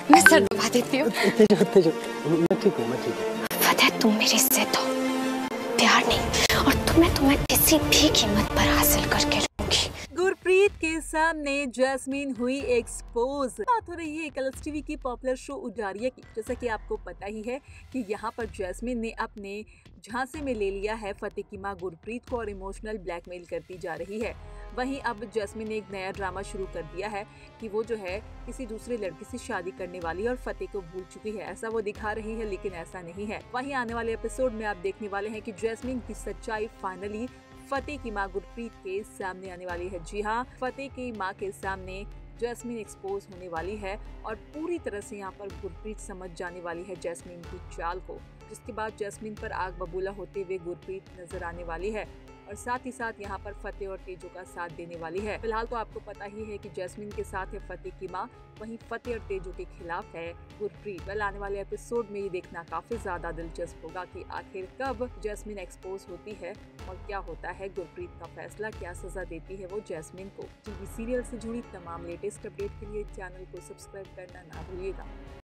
मैं सर दबा देती हूँ। तेजो, मैं ठीक हूँ। फतेह, तुम मेरी जिद हो, प्यार नहीं, और तुम्हें किसी भी कीमत पर हासिल करके रहूंगी। गुरप्रीत के सामने जैस्मीन हुई एक्सपोज। बात हो रही है कलर्स टीवी की पॉपुलर शो उजारिया की। जैसा कि आपको पता ही है कि यहाँ पर जैस्मीन ने अपने झांसे में ले लिया है फतेह की मां गुरप्रीत को और इमोशनल ब्लैकमेल करती जा रही है। वहीं अब जैस्मीन ने एक नया ड्रामा शुरू कर दिया है कि वो जो है किसी दूसरे लड़के से शादी करने वाली है और फतेह को भूल चुकी है, ऐसा वो दिखा रही है, लेकिन ऐसा नहीं है। वहीं आने वाले एपिसोड में आप देखने वाले हैं कि जैस्मीन की सच्चाई फाइनली फतेह की मां गुरप्रीत के सामने आने वाली है। जी हाँ, फतेह की मां के सामने जैस्मीन एक्सपोज होने वाली है और पूरी तरह से यहाँ पर गुरप्रीत समझ जाने वाली है जैस्मीन की चाल को, जिसके बाद जैस्मीन पर आग बबूला होते हुए गुरप्रीत नजर आने वाली है और साथ ही साथ यहाँ पर फतेह और तेजो का साथ देने वाली है। फिलहाल तो आपको पता ही है कि जैस्मीन के साथ है फतेह की मां, वहीं फतेह और तेजो के खिलाफ है गुरप्रीत। वेल, आने वाले एपिसोड में ये देखना काफी ज्यादा दिलचस्प होगा कि आखिर कब जैस्मीन एक्सपोज होती है और क्या होता है गुरप्रीत का फैसला, क्या सजा देती है वो जैस्मीन को। टीवी सीरियल से जुड़ी तमाम लेटेस्ट अपडेट के लिए चैनल को सब्सक्राइब करना ना भूलिएगा।